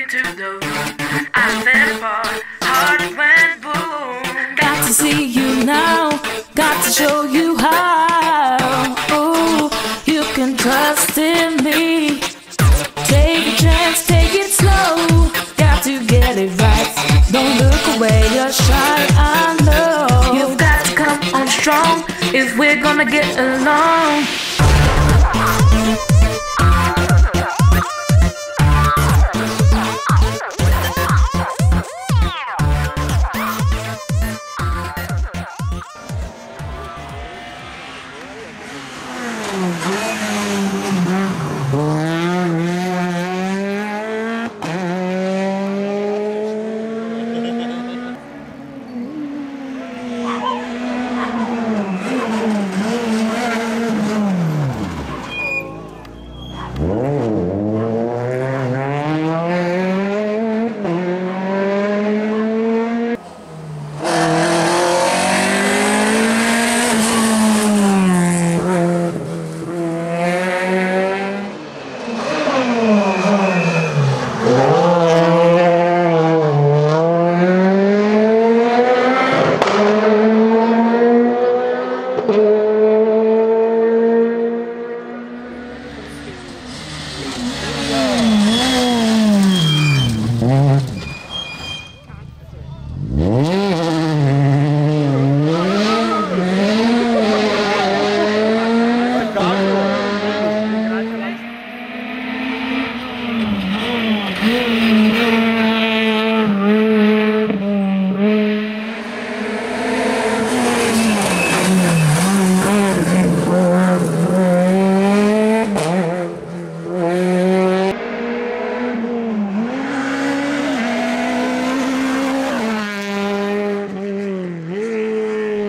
into the room. I fell apart, heart went boom. Got to see you now, got to show you how. Ooh, you can trust in me. Take a chance, take it slow. Got to get it right. Don't look away, you're shy, I know. You've got to come on strong if we're gonna get along.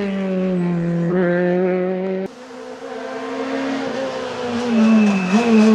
Mm-hmm.